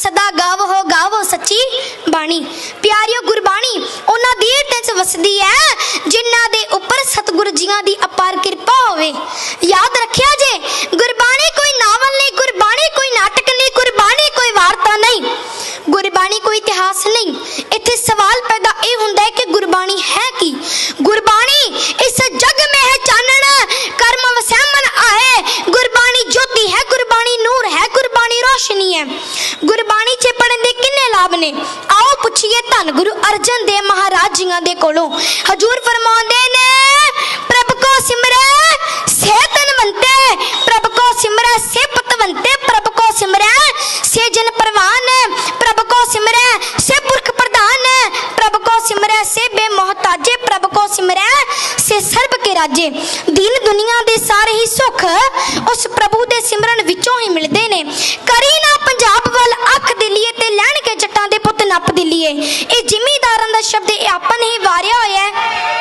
सदा गावो सच्ची बाणी। प्यारियो गुरबाणी उन्हां दी टेंस वसदी है जिन्हां दे उपर सतगुरु जियां दी अपार कृपा होवे। याद रखिया जे गुरबाणी कोई नावल नहीं, गुरबाणी कोई नाटक नहीं, गुरबाणी कोई वार्ता नहीं, गुरबाणी कोई इतिहास नहीं। इत्थे सवाल पैदा ये हुंदा है कि गुरबाणी है की? गुरबाणी इस जग में है चानन कर्म वसैमन आए। गुरबाणी ज्योति है, गुरबाणी नूर है, गुरबाणी रोशनी है। गुरबाणी च पढ़न दे किन्ने लाभ ने? आओ पुछिए धन गुरु अर्जन देव महाराज जियां दे कोलों। हजूर फरमाउंदे ने प्रभ को सिमरे से धनवंते, प्रभ को सिमरे से पतवंते, प्रभ को सिमरे से जन परवान, प्रभ को सिमरे से पुरख प्रधान, प्रभ को सिमरे से बेमोहताजे, प्रभ को सिमरे से सर्ब के राजे। दीन दुनिया दे सारे ही सुख उस प्रभु दे सिमरन विचों ही मिलदे ने। करी ना पंजाब वाल अख दिलिए ते लैण के जट्टां दे पुत नप दिलिए। ये जिमीदारां दा शब्द ये आपन ही वारिया होया है।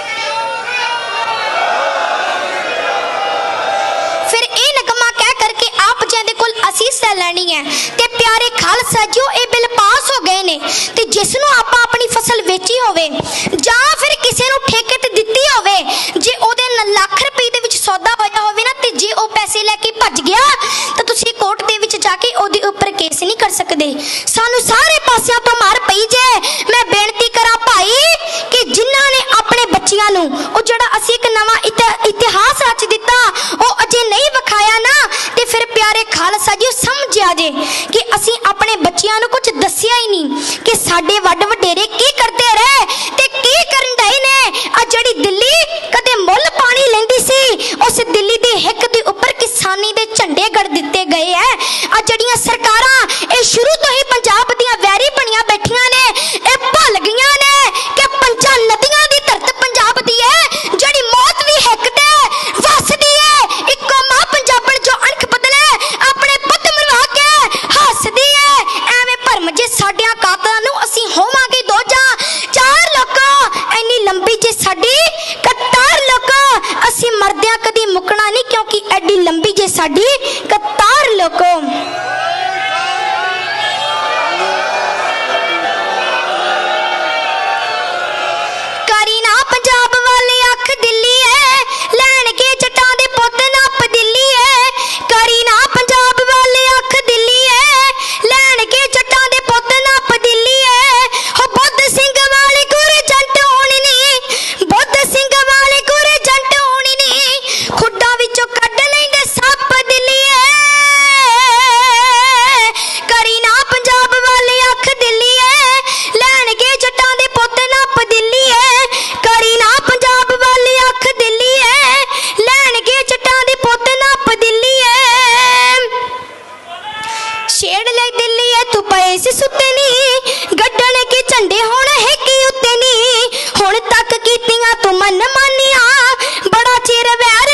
फिर ये नगमा कह करके आप जिहदे कोल असीस लैनी है ते प्यारे खालसा जी ये बिल पास हो गए ने ते जिसनों आपां अपनी फसल वेची होवे जां फिर किसी नूं ठेके ते दित्ती होवे, जे ओदे लाख रुपए दे विच सौदा होया होवे ना ते जे ओ पैसे लैके भज गया तो तुसीं कोर्ट दे विच जाके ओदे उपर केस नहीं कर सकदे। सानू सारे पासियां तो मार पई जे। मैं बेनती करा भाई कि जिन्हां ने अपने बच्चियां नूं ओ जिहड़ा असीं एक नवां इतिहास रच दिता ओ अजे नहीं विखाया ना ते फिर प्यारे खालसा जी समझिया जे कि असीं अपने बच्चियां नूं कुछ दस्सिया ही नहीं कि साडे वड वडेरे की करते रहे ते की करन दे ने। आ जिहड़ी दिल्ली कदे मुੱਲ पानी लैंदी सी उस दिल्ली दी हिक दे उपर किसानी दे झंडे गड़ दिते गए है। आ जिहड़ियां सरकारां ए शुरू तो ही पंजाब दियां वैरी बणियां बैठियां ने ए भुल गईयां ने कि पंजां नदियां दी धरत पंजाब दी है, जिहड़ी मौत भी हिक ते वसदी है। इक्को मां पंजाबण जो अणख बदले अपने पुੱਤ मरवा के हसदी है। एवें भरम जे साडियां कातलां नूं असीं होवांगे दो जां चार लोकां इन्नी लंबी जे साडी कतार लोकां असीं मरदियां कदी मुकना नहीं, क्योंकि एडी लंबी जे साडी कतार लोकां। करी ना पंजाब वाले अख दिल्ली है लैण के जट्टां दे पुत नप दिल्ली है। करी ना पंजाब वाले अख दिल्ली है लैण के जट्टां दे पुत नप दिल्ली है। हो बुद्ध सिंह वाले गुर जंट होनी नी, बुद्ध सिंह वाले गुर जंट होनी नी, खुड्डां विचों कढ लैंदे सप दिल्ली है। करी ना पंजाब वाले अख दिल्ली है लैण के जट्टां दे पुत नप दिल्ली है। करी ना पंजाब वाले अख दिल्ली है लैण के जट्टां दे पुत नप दिल्ली है। छेड़ ले दिल्ली है तू पए सी सुते नी, गड्डण के झंडे हुण हिकी उत्ते नी, हुण तक कीतियां तू मन मानियां, बड़ा चिर वैर